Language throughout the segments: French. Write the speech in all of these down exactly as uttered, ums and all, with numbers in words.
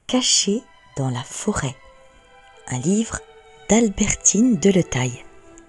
Caché dans la forêt. Un livre d'Albertine Deletaille.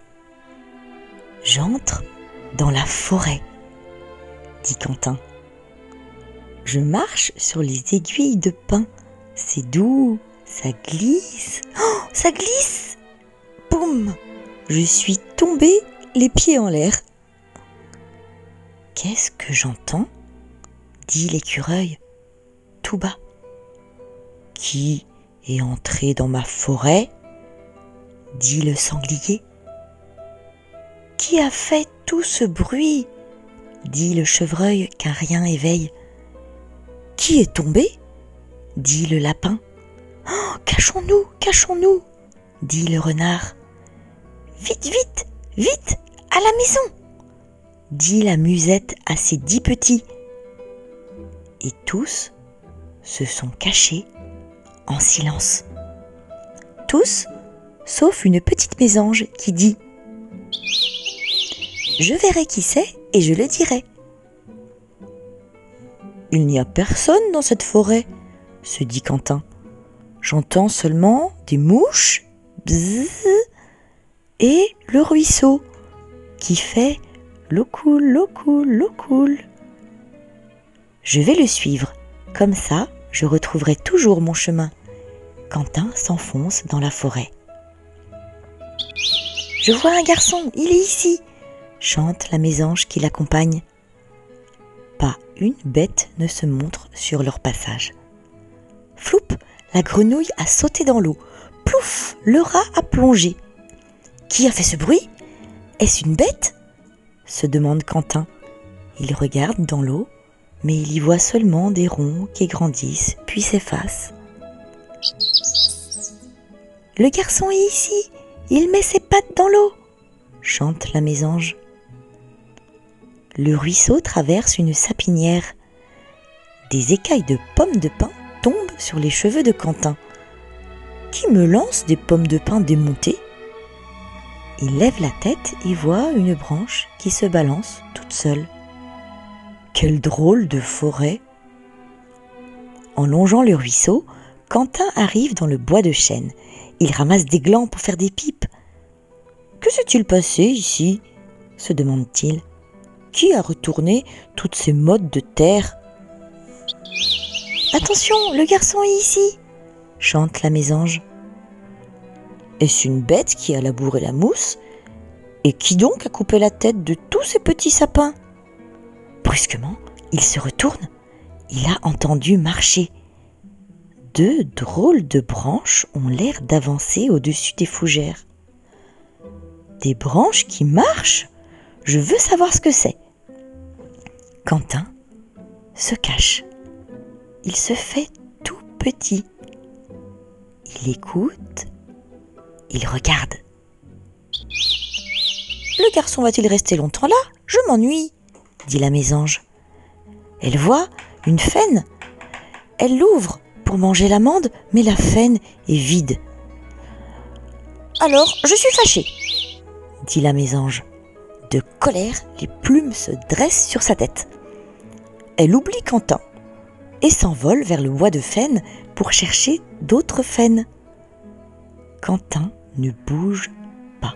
J'entre dans la forêt, dit Quentin. Je marche sur les aiguilles de pin. C'est doux, ça glisse. Oh, ça glisse! Boum! Je suis tombée les pieds en l'air. Qu'est-ce que j'entends? Dit l'écureuil, tout bas. Qui est entré dans ma forêt? Dit le sanglier. Qui a fait tout ce bruit? Dit le chevreuil qu'un rien éveille. Qui est tombé? Dit le lapin. Oh, cachons-nous, cachons-nous, dit le renard. Vite, vite, vite, à la maison, dit la musette à ses dix petits. Et tous se sont cachés en silence. Tous, sauf une petite mésange qui dit « Je verrai qui c'est et je le dirai. » Il n'y a personne dans cette forêt, se dit Quentin. J'entends seulement des mouches, bzzz, et le ruisseau qui fait l'eau coule, l'eau coule, l'eau coule. Je vais le suivre, comme ça je retrouverai toujours mon chemin. Quentin s'enfonce dans la forêt. Je vois un garçon, il est ici, chante la mésange qui l'accompagne. Pas une bête ne se montre sur leur passage. Floup, la grenouille a sauté dans l'eau. Plouf, le rat a plongé. Qui a fait ce bruit? Est-ce une bête? Se demande Quentin. Il regarde dans l'eau, mais il y voit seulement des ronds qui grandissent puis s'effacent. Le garçon est ici, il met ses pattes dans l'eau, chante la mésange. Le ruisseau traverse une sapinière. Des écailles de pommes de pin tombent sur les cheveux de Quentin. Qui me lance des pommes de pin démontées? Il lève la tête et voit une branche qui se balance toute seule. Quelle drôle de forêt! En longeant le ruisseau, Quentin arrive dans le bois de chêne. Il ramasse des glands pour faire des pipes. Que s'est-il passé ici? Se demande-t-il. Qui a retourné toutes ces mottes de terre? Attention, le garçon est ici, chante la mésange. Est-ce une bête qui a labouré la mousse? Et qui donc a coupé la tête de tous ces petits sapins? Brusquement, il se retourne. Il a entendu marcher. Deux drôles de branches ont l'air d'avancer au-dessus des fougères. Des branches qui marchent? Je veux savoir ce que c'est. Quentin se cache. Il se fait tout petit. Il écoute, il regarde. Le garçon va-t-il rester longtemps là? Je m'ennuie, dit la mésange. Elle voit une faine. Elle l'ouvre pour manger l'amande, mais la faine est vide. Alors, je suis fâchée, dit la mésange. De colère, les plumes se dressent sur sa tête. Elle oublie Quentin et s'envole vers le bois de faine pour chercher d'autres faines. Quentin ne bouge pas.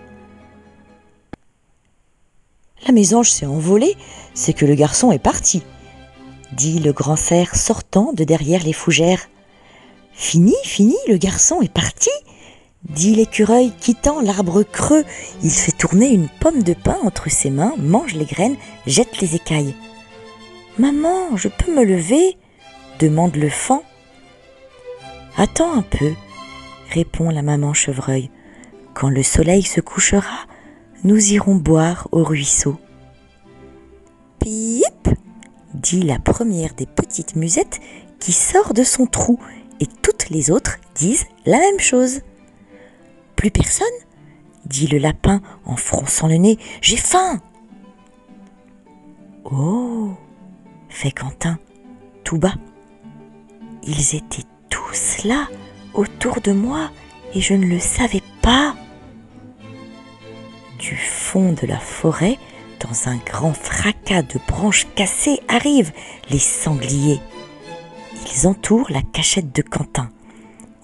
La mésange s'est envolée, c'est que le garçon est parti, dit le grand cerf sortant de derrière les fougères. Fini, fini, le garçon est parti, dit l'écureuil quittant l'arbre creux. Il fait tourner une pomme de pin entre ses mains, mange les graines, jette les écailles. Maman, je peux me lever? Demande le faon. Attends un peu, répond la maman chevreuil. Quand le soleil se couchera, nous irons boire au ruisseau. Pip, dit la première des petites musettes qui sort de son trou, et toutes les autres disent la même chose. Plus personne? Dit le lapin en fronçant le nez. J'ai faim! Oh! Fait Quentin, tout bas. Ils étaient tous là, autour de moi, et je ne le savais pas. Du fond de la forêt, dans un grand fracas de branches cassées, arrivent les sangliers. Ils entourent la cachette de Quentin.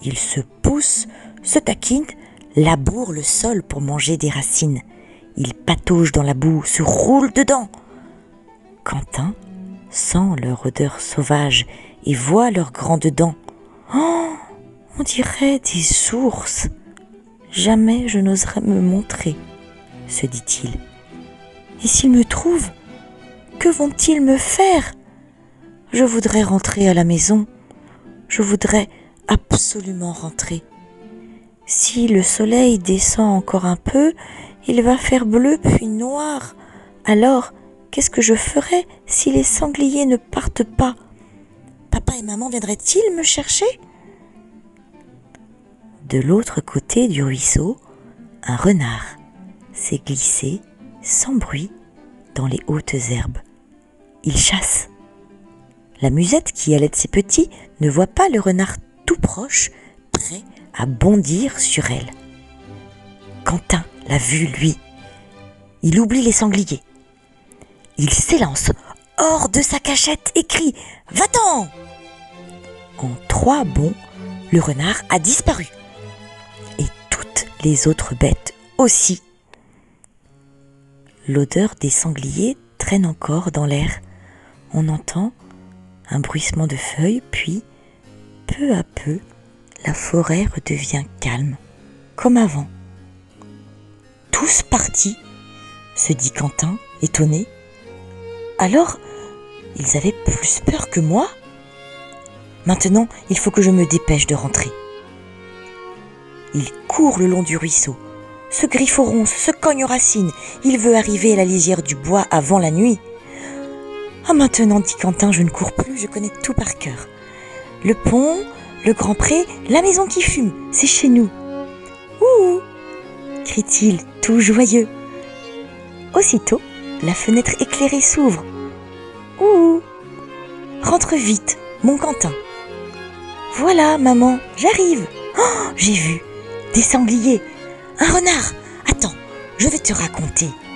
Ils se poussent, se taquinent, labourent le sol pour manger des racines. Ils pataugent dans la boue, se roulent dedans. Quentin sent leur odeur sauvage et voit leurs grandes dents. Oh, on dirait des ours. Jamais je n'oserais me montrer, se dit-il. Et s'ils me trouvent, que vont-ils me faire? Je voudrais rentrer à la maison. Je voudrais absolument rentrer. Si le soleil descend encore un peu, il va faire bleu puis noir. Alors, qu'est-ce que je ferais si les sangliers ne partent pas? Papa et maman viendraient-ils me chercher? De l'autre côté du ruisseau, un renard s'est glissé sans bruit dans les hautes herbes. Il chasse. La musette qui allaite ses petits ne voit pas le renard tout proche, prêt à bondir sur elle. Quentin l'a vu, lui. Il oublie les sangliers. Il s'élance hors de sa cachette et crie « Va-t'en !» En trois bonds, le renard a disparu. Et toutes les autres bêtes aussi. L'odeur des sangliers traîne encore dans l'air. On entend un bruissement de feuilles, puis, peu à peu, la forêt redevient calme, comme avant. Tous partis, se dit Quentin, étonné. Alors, ils avaient plus peur que moi? Maintenant, il faut que je me dépêche de rentrer. Il court le long du ruisseau, se griffe aux ronces, se cogne aux racines. Il veut arriver à la lisière du bois avant la nuit. Ah, maintenant, dit Quentin, je ne cours plus, je connais tout par cœur. Le pont, le grand pré, la maison qui fume, c'est chez nous. Ouh, crie-t-il, tout joyeux. Aussitôt, la fenêtre éclairée s'ouvre. Ouh, rentre vite, mon Quentin. Voilà, maman, j'arrive. Oh, j'ai vu des sangliers, un renard. Attends, je vais te raconter.